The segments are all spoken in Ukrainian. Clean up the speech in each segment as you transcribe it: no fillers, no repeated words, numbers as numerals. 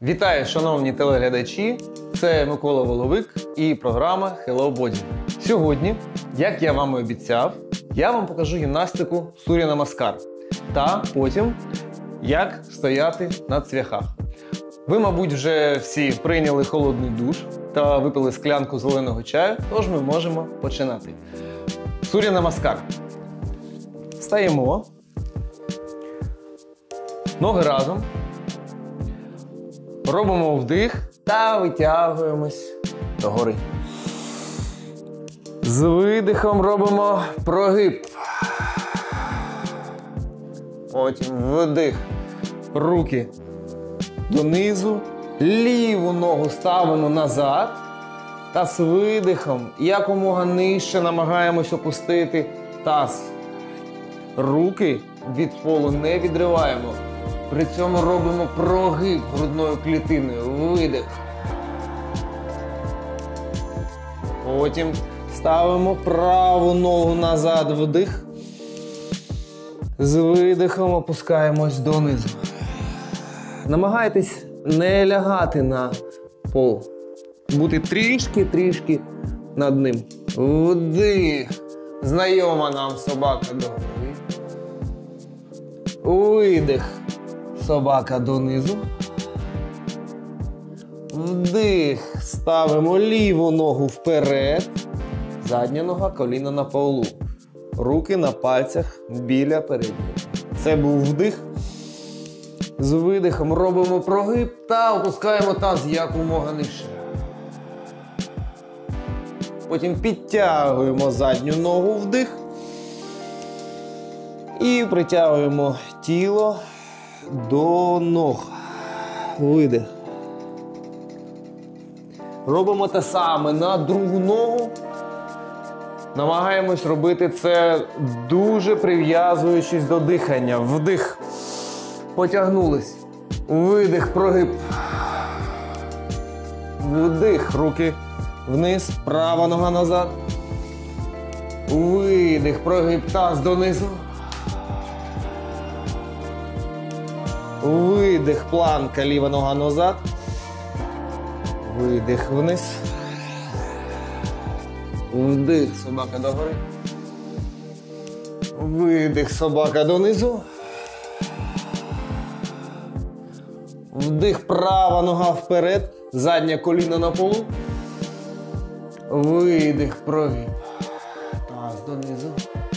Вітаю, шановні телеглядачі! Це Микола Воловик і програма Hello Body. Сьогодні, як я вам і обіцяв, я вам покажу гімнастику Сур'я Намаскар та потім, як стояти на цвяхах. Ви, мабуть, вже всі прийняли холодний душ та випили склянку зеленого чаю, тож ми можемо починати. Сур'я Намаскар. Встаємо. Ноги разом. Робимо вдих та витягуємось догори. З видихом робимо прогиб. Потім вдих. Руки донизу. Ліву ногу ставимо назад. Та з видихом якомога нижче намагаємось опустити таз. Руки від полу не відриваємо. При цьому робимо прогиб грудною клітиною. Видих. Потім ставимо праву ногу назад. Вдих. З видихом опускаємось донизу. Намагайтесь не лягати на пол. Бути трішки над ним. Вдих. Знайома нам собака догори. Видих. Собака донизу. Вдих. Ставимо ліву ногу вперед. Задня нога, коліна на полу. Руки на пальцях біля передньої. Це був вдих. З видихом робимо прогиб та опускаємо таз якомога нижче. Потім підтягуємо задню ногу, вдих. І притягуємо тіло до ног. Видих. Робимо те саме на другу ногу. Намагаємось робити це дуже прив'язуючись до дихання. Вдих. Потягнулись. Видих, прогиб. Вдих. Руки вниз. Права нога назад. Видих, прогиб, таз донизу. Видих, планка, ліва нога назад. Видих вниз. Вдих, собака догори. Видих, собака донизу. Вдих, права нога вперед. Заднє коліно на полу. Видих, прогиб. Таз донизу.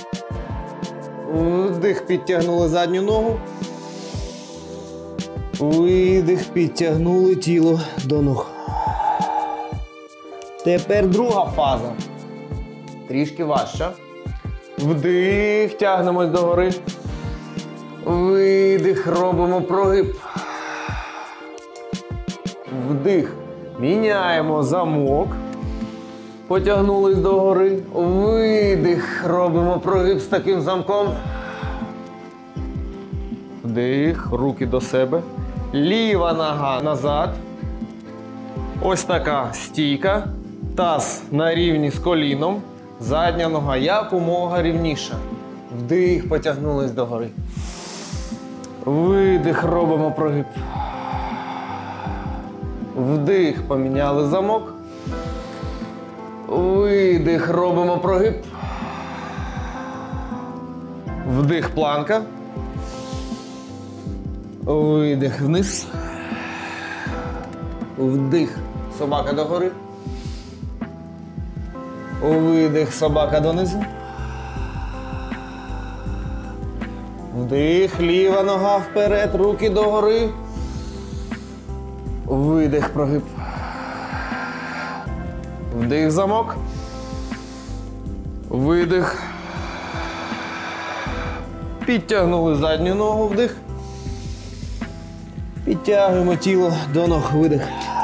Вдих, підтягнули задню ногу. Видих, підтягнули тіло до ног. Тепер друга фаза. Трішки важча. Вдих, тягнемось догори. Видих, робимо прогиб. Вдих, міняємо замок. Потягнулись догори. Видих, робимо прогиб з таким замком. Вдих, руки до себе. Ліва нога назад. Ось така стійка. Таз на рівні з коліном. Задня нога якомога рівніша. Вдих, потягнулись догори. Видих, робимо прогиб. Вдих, поміняли замок. Видих, робимо прогиб. Вдих, планка. Видих вниз. Вдих, собака догори. Видих, собака донизу. Вдих, ліва нога вперед, руки догори. Видих, прогиб. Вдих, замок. Видих. Підтягнули задню ногу, вдих. Підтягуємо тіло до ног, видих.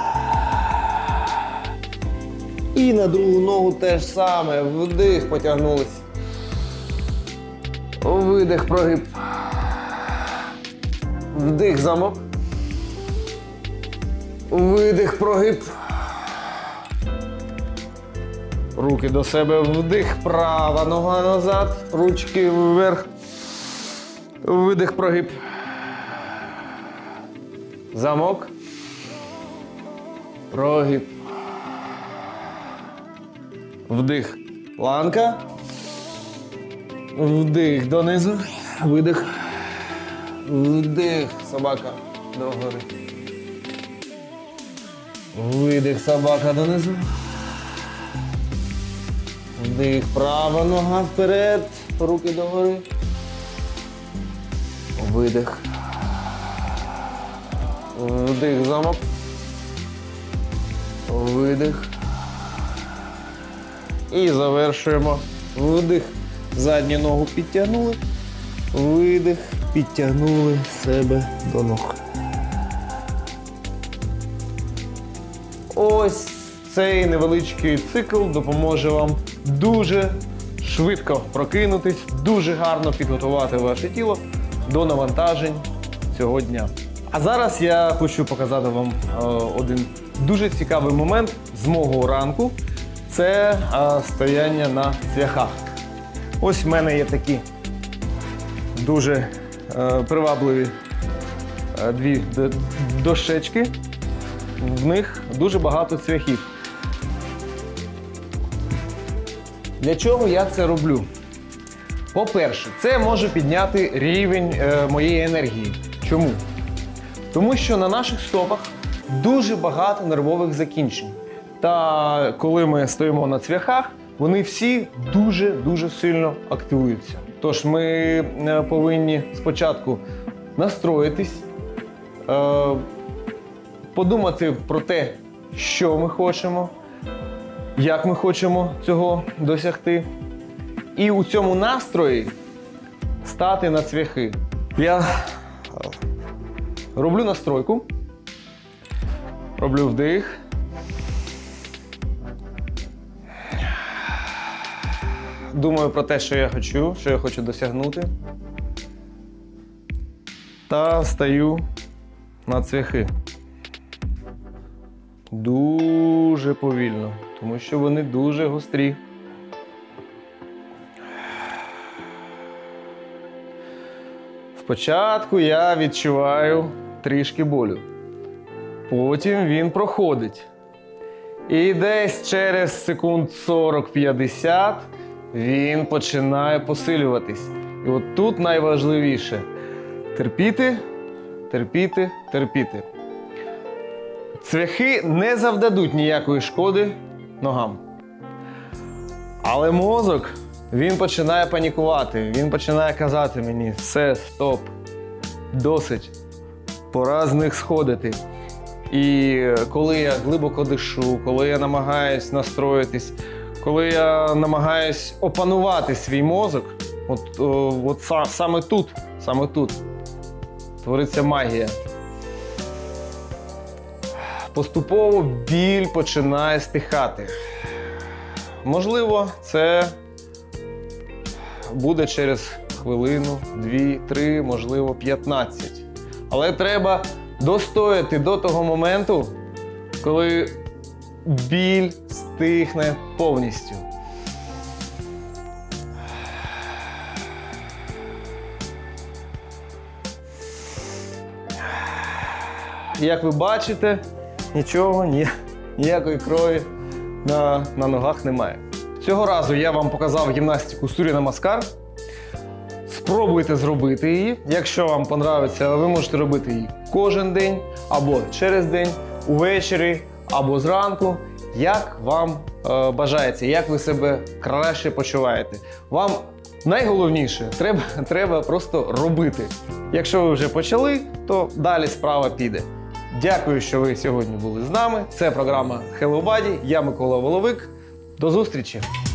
І на другу ногу теж саме. Вдих, потягнулись. Видих, прогиб. Вдих, замок. Видих, прогиб. Руки до себе, вдих, права нога назад, ручки вверх. Видих, прогиб. Замок. Прогиб. Вдих. Планка. Вдих донизу. Видих. Вдих. Собака догори. Видих. Собака донизу. Вдих. Права нога вперед. Руки догори. Видих. Вдих. Замок. Видих. І завершуємо. Вдих. Задню ногу підтягнули. Видих. Підтягнули себе до ног. Ось цей невеличкий цикл допоможе вам дуже швидко прокинутись, дуже гарно підготувати ваше тіло до навантажень цього дня. А зараз я хочу показати вам один дуже цікавий момент з мого ранку. Це стояння на цвяхах. Ось в мене є такі дуже привабливі дві дощечки. В них дуже багато цвяхів. Для чого я це роблю? По-перше, це може підняти рівень моєї енергії. Чому? Тому що на наших стопах дуже багато нервових закінчень. Та коли ми стоїмо на цвяхах, вони всі дуже сильно активуються. Тож ми повинні спочатку настроїтись, подумати про те, що ми хочемо, як ми хочемо цього досягти. І у цьому настрої стати на цвяхи. Я роблю настройку, роблю вдих. Думаю про те, що я хочу досягнути. Та стаю на цвяхи. Дуже повільно, тому що вони дуже гострі. Спочатку я відчуваю трішки болю. Потім він проходить. І десь через секунд 40-50 він починає посилюватись. І от тут найважливіше – терпіти, терпіти, терпіти. Цвяхи не завдадуть ніякої шкоди ногам. Але мозок, він починає панікувати, він починає казати мені: все, стоп, досить, пора з них сходити. І коли я глибоко дишу, коли я намагаюсь настроїтись, коли я намагаюсь опанувати свій мозок, саме тут твориться магія. Поступово біль починає стихати. Можливо, це буде через хвилину, 2, 3, можливо, 15. Але треба достояти до того моменту, коли біль стихне повністю. Як ви бачите, ніякої крові на ногах немає. Цього разу я вам показав гімнастику Сур'я Намаскар. Спробуйте зробити її. Якщо вам подобається, ви можете робити її кожен день, або через день, увечері, або зранку. Як вам бажається, як ви себе краще почуваєте. Вам найголовніше, треба просто робити. Якщо ви вже почали, то далі справа піде. Дякую, що ви сьогодні були з нами. Це програма Hello Body. Я Микола Воловик. До зустрічі!